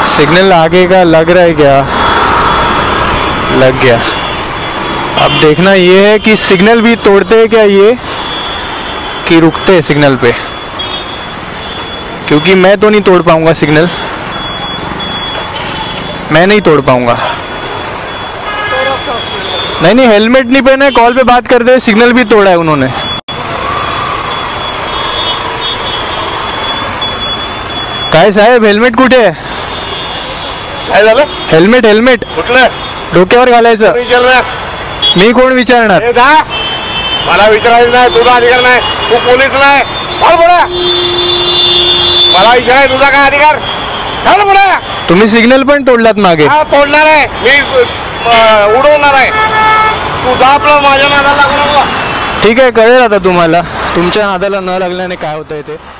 Signal आगे का लग रहा है क्या? लग गया। अब देखना ये है कि सिग्नल भी तोड़ते हैं क्या ये, कि रुकते हैं सिग्नल पे, क्योंकि मैं तो नहीं तोड़ पाऊंगा सिग्नल, मैं नहीं तोड़ पाऊंगा। नहीं नहीं, हेलमेट नहीं पहना है, कॉल पे बात करते हैं, सिग्नल भी तोड़ा है उन्होंने। काय साहेब, हेल्मेट कुठे आहे? काय झालं? हेल्मेट हेल्मेट कुठलं? डोक्यावर घालायचं. मी कोण विचारणार? मला विचारायचं नाही, तुझा अधिकार नाही, तू पोलीस नाही. चल पुढे. मला विचाराय तुझा काय अधिकार? चल पुढे. तुम्ही सिग्नल पण तोडलात मागे. हा, तोडणार आहे मी, उडवणार आहे. तू जा आपलं, माझ्या नादाला लागू नको. ठीक आहे, कळेल आता तुम्हाला तुमच्या नादाला न लागल्याने काय होतंय ते.